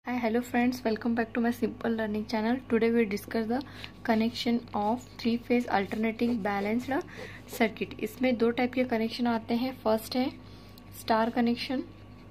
Hi, hello friends, welcome back to my simple learning channel. Today we discuss the connection of three phase alternating balanced circuit. इसमें दो type के connection आते हैं. First है star connection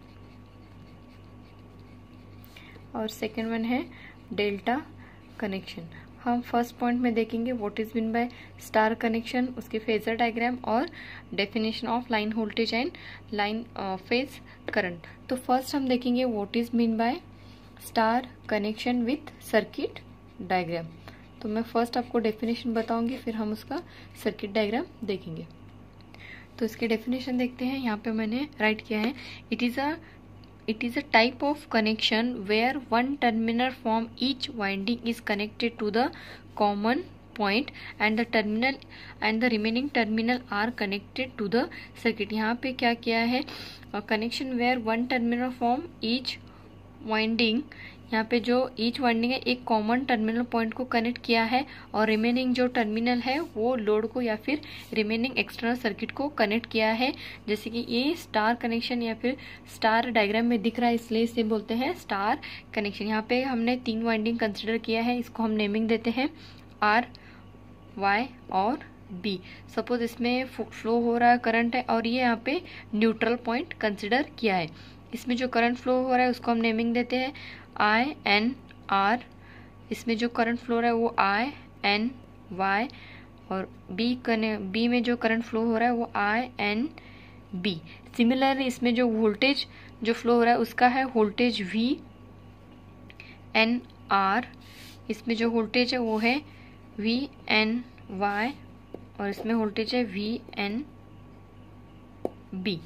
और second one है delta connection. हम first point में देखेंगे what is mean by star connection, उसके फेजर डायग्राम और definition of line voltage and line phase current. तो फर्स्ट हम देखेंगे what is mean by star connection with circuit diagram. तो मैं फर्स्ट आपको डेफिनेशन बताऊंगी, फिर हम उसका सर्किट डायग्राम देखेंगे. तो इसके डेफिनेशन देखते हैं. यहाँ पे मैंने राइट किया है, it is a type of connection where one terminal from each winding is connected to the common point and the terminal and the remaining terminal are connected to the circuit. यहाँ पे क्या किया है, connection where one terminal from each winding, यहाँ पे जो each winding है एक कॉमन टर्मिनल पॉइंट को कनेक्ट किया है और रिमेनिंग जो टर्मिनल है वो लोड को या फिर रिमेनिंग एक्सटर्नल सर्किट को कनेक्ट किया है. जैसे कि ये स्टार कनेक्शन या फिर स्टार डायग्राम में दिख रहा है, इसलिए इसे बोलते हैं स्टार कनेक्शन. यहाँ पे हमने तीन वाइंडिंग कंसिडर किया है, इसको हम नेमिंग देते हैं आर, वाई और बी. सपोज इसमें फ्लो हो रहा है करंट है और ये यहाँ पे न्यूट्रल पॉइंट कंसिडर किया है. इसमें जो करंट फ्लो हो रहा है उसको हम नेमिंग देते हैं आई एन आर. इसमें जो करंट फ्लो हो रहा है वो आई एन वाई और बी में जो करंट फ्लो हो रहा है वो आई एन बी. सिमिलरली इसमें जो वोल्टेज जो फ्लो हो रहा है उसका है वोल्टेज वी एन आर. इसमें जो वोल्टेज है वो है वी एन वाई और इसमें वोल्टेज है वी एन बी.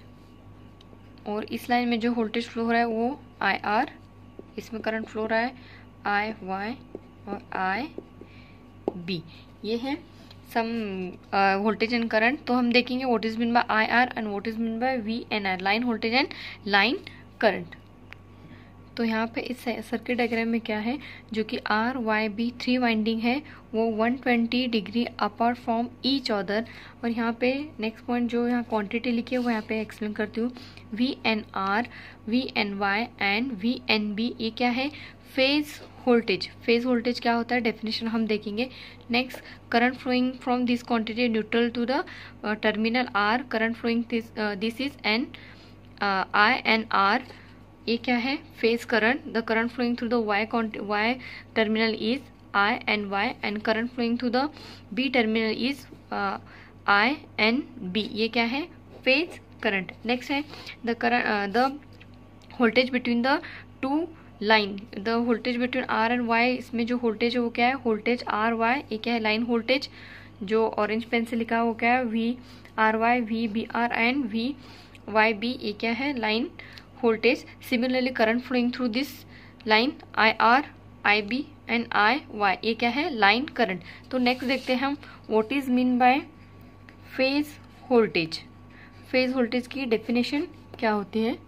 और इस लाइन में जो वोल्टेज फ्लो हो रहा है वो आई आर. इसमें करंट फ्लो हो रहा है आई वाई और आई बी. ये है सम वोल्टेज एंड करंट. तो हम देखेंगे what is mean by I R and what is mean by V N R, line voltage and line current. तो यहाँ पे इस सर्किट डायग्राम में क्या है, जो कि R Y B three winding है वो 120 degree apart from each other. और यहाँ पे नेक्स्ट पॉइंट जो यहाँ क्वांटिटी लिखी है वो यहाँ पे एक्सप्लेन करती हूँ. V N R, V N Y and V N B, ये क्या है फेज वोल्टेज. फेज वोल्टेज क्या होता है डेफिनेशन हम देखेंगे. Next current flowing from this quantity neutral to the terminal R, current flowing this is an I N R. ये क्या है phase current. The current flowing through the Y terminal is I N Y and current flowing through the B terminal is I N B. ये क्या है phase current. Next है the voltage between the two line, the voltage between R and Y. इसमें जो voltage है वो क्या है वोल्टेज आर वाई. ये क्या है लाइन वोल्टेज. जो ऑरेंज पेन से लिखा है वो क्या है V R Y, V B R and V Y B. ये क्या है line voltage. Similarly current flowing through this line IR, IB and IY, ये क्या है लाइन करंट. तो नेक्स्ट देखते हैं हम what is mean by phase voltage. Phase voltage की डेफिनेशन क्या होती है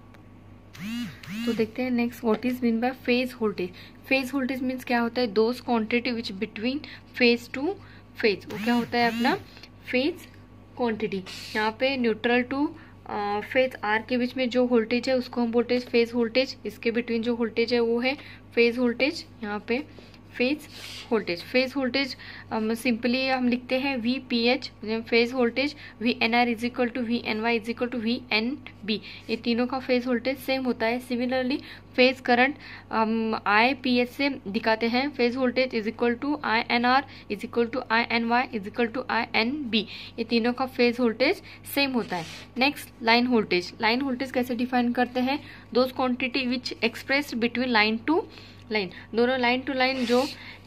तो देखते हैं next what is mean by phase voltage. Phase voltage means क्या होता है those quantity which between phase to phase. वो क्या होता है अपना फेज क्वांटिटी. यहाँ पे न्यूट्रल टू फेज आर के बीच में जो वोल्टेज है उसको हम बोलते हैं फेज वोल्टेज. इसके बिटवीन जो वोल्टेज है वो है फेज वोल्टेज. यहाँ पे phase voltage. Phase voltage simply हम लिखते हैं V P H phase voltage. V N R is equal to V N Y is equal to V N B. ये तीनों का फेज वोल्टेज सेम होता है. Similarly phase current I P H से दिखाते हैं. Phase voltage is equal to I N R is equal to I N Y is equal to I N B. ये तीनों का फेज वोल्टेज सेम होता है. Next line voltage. Line voltage कैसे define करते हैं those quantity which express between line to line. दोनों line to line, जो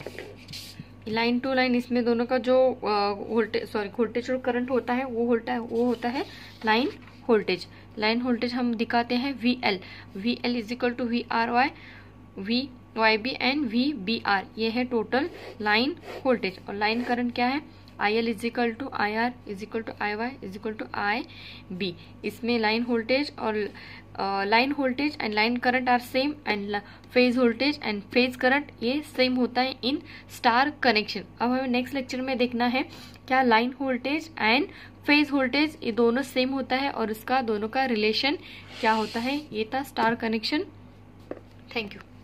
लाइन टू लाइन इसमें दोनों का जो वोल्टेज और करंट होता है वो होता है लाइन वोल्टेज. लाइन वोल्टेज हम दिखाते हैं V L. V L is equal to V R Y, V Y B and V B R. ये है टोटल लाइन वोल्टेज. और लाइन करंट क्या है I L is equal to I R is equal to I Y is equal to I B. इसमें line voltage और line voltage and line current are same and phase voltage and phase current ये same होता है in star connection. अब हमें next lecture में देखना है क्या line voltage and phase voltage ये दोनों सेम होता है और इसका दोनों का रिलेशन क्या होता है. ये था स्टार कनेक्शन. Thank you.